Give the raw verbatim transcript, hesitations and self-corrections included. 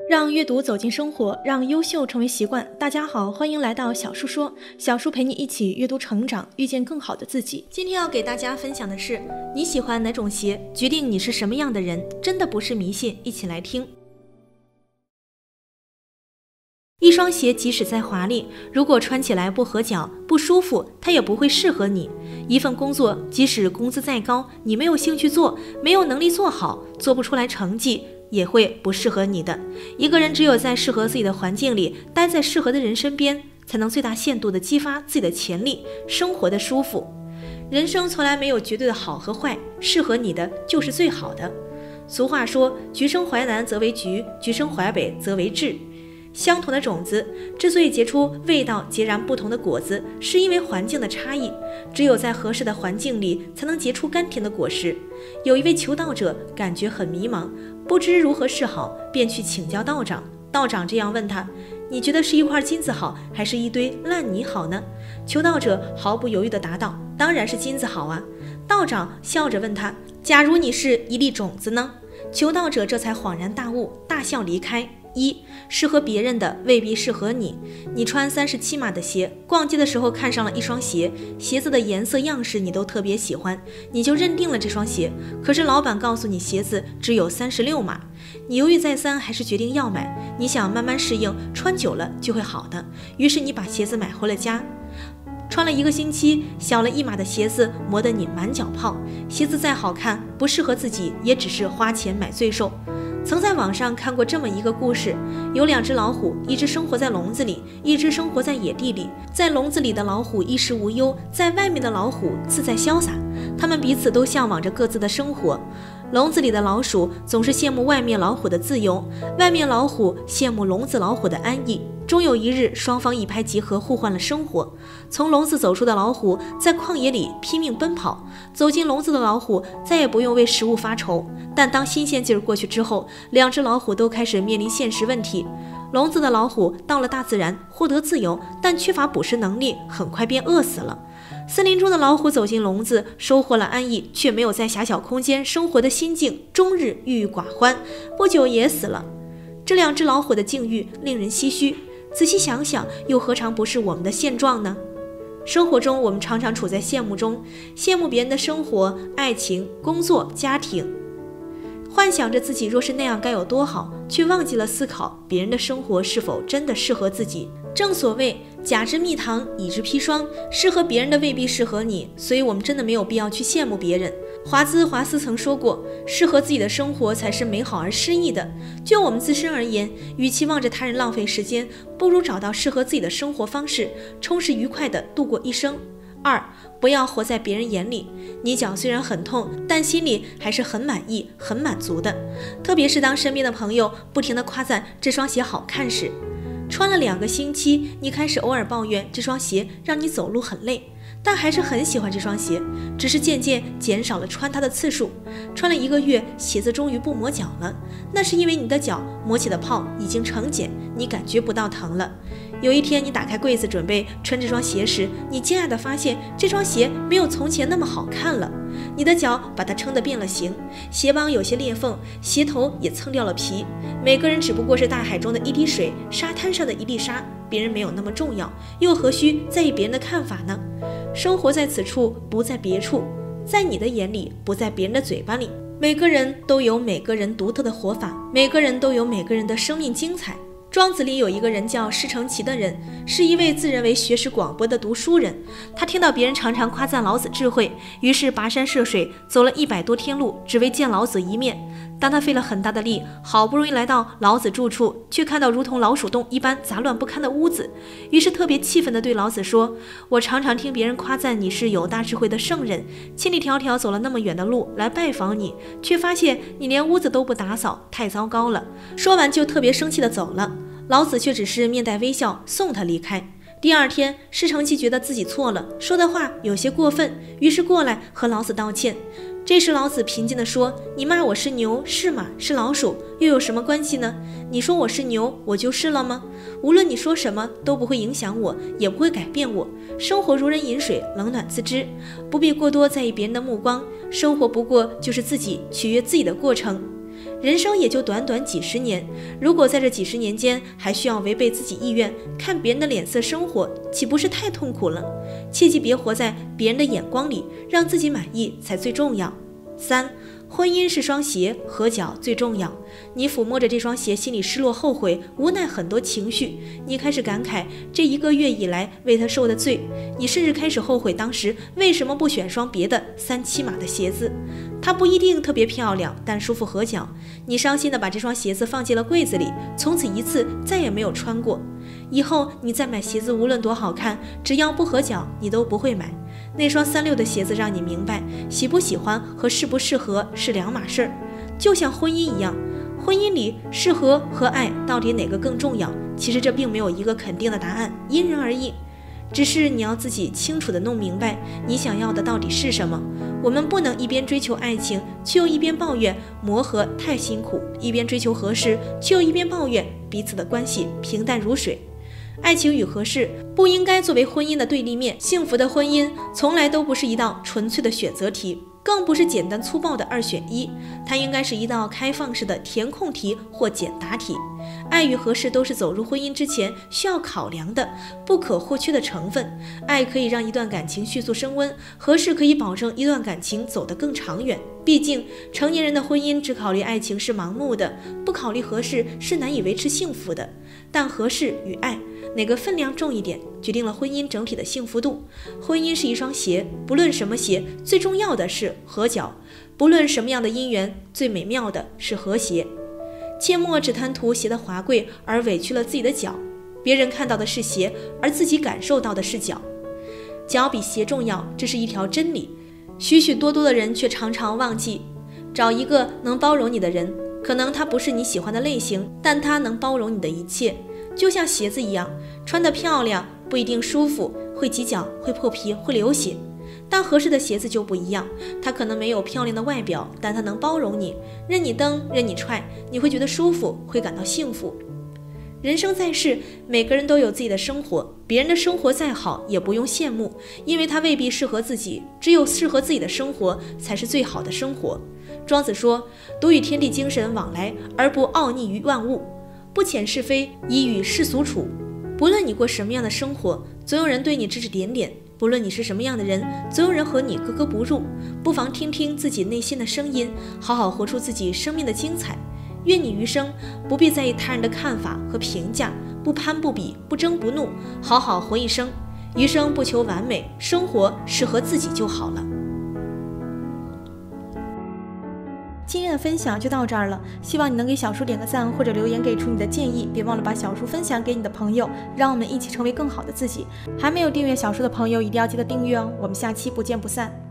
让阅读走进生活，让优秀成为习惯。大家好，欢迎来到小树说，小树陪你一起阅读成长，遇见更好的自己。今天要给大家分享的是，你喜欢哪种鞋，决定你是什么样的人，真的不是迷信，一起来听。一双鞋即使再华丽，如果穿起来不合脚、不舒服，它也不会适合你。一份工作，即使工资再高，你没有兴趣做，没有能力做好，做不出来成绩，也会不适合你的。一个人只有在适合自己的环境里，待在适合的人身边，才能最大限度地激发自己的潜力，生活的舒服。人生从来没有绝对的好和坏，适合你的就是最好的。俗话说，橘生淮南则为橘，橘生淮北则为枳。相同的种子之所以结出味道截然不同的果子，是因为环境的差异。只有在合适的环境里，才能结出甘甜的果实。有一位求道者感觉很迷茫，不知如何是好，便去请教道长。道长这样问他：你觉得是一块金子好，还是一堆烂泥好呢？求道者毫不犹豫地答道：当然是金子好啊。道长笑着问他：假如你是一粒种子呢？求道者这才恍然大悟，大笑离开。一，适合别人的未必适合你。你穿三十七码的鞋，逛街的时候看上了一双鞋，鞋子的颜色样式你都特别喜欢，你就认定了这双鞋。可是老板告诉你鞋子只有三十六码，你犹豫再三，还是决定要买。你想慢慢适应，穿久了就会好的。于是你把鞋子买回了家，穿了一个星期，小了一码的鞋子磨得你满脚泡。鞋子再好看，不适合自己，也只是花钱买罪受。曾在网上看过这么一个故事，有两只老虎，一只生活在笼子里，一只生活在野地里。在笼子里的老虎衣食无忧，在外面的老虎自在潇洒，他们彼此都向往着各自的生活。笼子里的老鼠总是羡慕外面老虎的自由，外面老虎羡慕笼子老虎的安逸。终有一日，双方一拍即合，互换了生活。从笼子走出的老虎在旷野里拼命奔跑，走进笼子的老虎再也不用为食物发愁。但当新鲜劲儿过去之后，两只老虎都开始面临现实问题。笼子的老虎到了大自然，获得自由，但缺乏捕食能力，很快便饿死了。森林中的老虎走进笼子，收获了安逸，却没有在狭小空间生活的心境，终日郁郁寡欢，不久也死了。这两只老虎的境遇令人唏嘘，仔细想想，又何尝不是我们的现状呢？生活中我们常常处在羡慕中，羡慕别人的生活、爱情、工作、家庭，幻想着自己若是那样该有多好，却忘记了思考别人的生活是否真的适合自己。正所谓甲之蜜糖，乙之砒霜，适合别人的未必适合你，所以我们真的没有必要去羡慕别人。华兹华斯曾说过，适合自己的生活才是美好而诗意的。就我们自身而言，与其望着他人浪费时间，不如找到适合自己的生活方式，充实愉快地度过一生。二，不要活在别人眼里。你脚虽然很痛，但心里还是很满意、很满足的。特别是当身边的朋友不停地夸赞这双鞋好看时，穿了两个星期，你开始偶尔抱怨这双鞋让你走路很累，但还是很喜欢这双鞋，只是渐渐减少了穿它的次数。穿了一个月，鞋子终于不磨脚了，那是因为你的脚磨起的泡已经成茧，你感觉不到疼了。有一天，你打开柜子准备穿这双鞋时，你惊讶地发现这双鞋没有从前那么好看了。你的脚把它撑得变了形，鞋帮有些裂缝，鞋头也蹭掉了皮。每个人只不过是大海中的一滴水，沙滩上的一粒沙，别人没有那么重要，又何须在意别人的看法呢？生活在此处，不在别处，在你的眼里，不在别人的嘴巴里。每个人都有每个人独特的活法，每个人都有每个人的生命精彩。庄子里有一个人叫施承齐的人，是一位自认为学识广博的读书人。他听到别人常常夸赞老子智慧，于是跋山涉水，走了一百多天路，只为见老子一面。当他费了很大的力，好不容易来到老子住处，却看到如同老鼠洞一般杂乱不堪的屋子，于是特别气愤地对老子说：我常常听别人夸赞你是有大智慧的圣人，千里迢迢走了那么远的路来拜访你，却发现你连屋子都不打扫，太糟糕了。说完就特别生气地走了。老子却只是面带微笑送他离开。第二天，施承齐觉得自己错了，说的话有些过分，于是过来和老子道歉。这时老子平静地说：你骂我是牛，是马，是老鼠，又有什么关系呢？你说我是牛，我就是了吗？无论你说什么都不会影响我，也不会改变我。生活如人饮水，冷暖自知，不必过多在意别人的目光，生活不过就是自己取悦自己的过程。 人生也就短短几十年，如果在这几十年间还需要违背自己意愿，看别人的脸色生活，岂不是太痛苦了？切记别活在别人的眼光里，让自己满意才最重要。三，婚姻是双鞋，合脚最重要。你抚摸着这双鞋，心里失落、后悔、无奈很多情绪。你开始感慨这一个月以来为他受的罪，你甚至开始后悔当时为什么不选双别的三七码的鞋子。它不一定特别漂亮，但舒服合脚。你伤心地把这双鞋子放进了柜子里，从此一次再也没有穿过。以后你再买鞋子，无论多好看，只要不合脚，你都不会买。那双三六的鞋子让你明白，喜不喜欢和适不适合是两码事儿。就像婚姻一样，婚姻里适合和爱到底哪个更重要？其实这并没有一个肯定的答案，因人而异。只是你要自己清楚地弄明白你想要的到底是什么。我们不能一边追求爱情，却又一边抱怨磨合太辛苦；一边追求合适，却又一边抱怨彼此的关系平淡如水。爱情与合适不应该作为婚姻的对立面，幸福的婚姻从来都不是一道纯粹的选择题，更不是简单粗暴的二选一，它应该是一道开放式的填空题或简答题。爱与合适都是走入婚姻之前需要考量的不可或缺的成分。爱可以让一段感情迅速升温，合适可以保证一段感情走得更长远。毕竟成年人的婚姻只考虑爱情是盲目的，不考虑合适是难以维持幸福的。但合适与爱哪个分量重一点，决定了婚姻整体的幸福度。婚姻是一双鞋，不论什么鞋，最重要的是合脚；不论什么样的姻缘，最美妙的是和谐。切莫只贪图鞋的华贵而委屈了自己的脚。别人看到的是鞋，而自己感受到的是脚。脚比鞋重要，这是一条真理。许许多多的人却常常忘记，找一个能包容你的人。可能他不是你喜欢的类型，但他能包容你的一切。就像鞋子一样，穿得漂亮不一定舒服，会挤脚，会破皮，会流血。但合适的鞋子就不一样，它可能没有漂亮的外表，但它能包容你，任你蹬，任你踹，你会觉得舒服，会感到幸福。人生在世，每个人都有自己的生活，别人的生活再好也不用羡慕，因为它未必适合自己，只有适合自己的生活才是最好的生活。庄子说，独与天地精神往来，而不傲睨于万物，不遣是非，以与世俗处。不论你过什么样的生活，总有人对你指指点点；不论你是什么样的人，总有人和你格格不入。不妨听听自己内心的声音，好好活出自己生命的精彩。愿你余生不必在意他人的看法和评价，不攀不比，不争不怒，好好活一生。余生不求完美，生活适合自己就好了。今天的分享就到这儿了，希望你能给小叔点个赞或者留言给出你的建议，别忘了把小叔分享给你的朋友，让我们一起成为更好的自己。还没有订阅小叔的朋友一定要记得订阅哦，我们下期不见不散。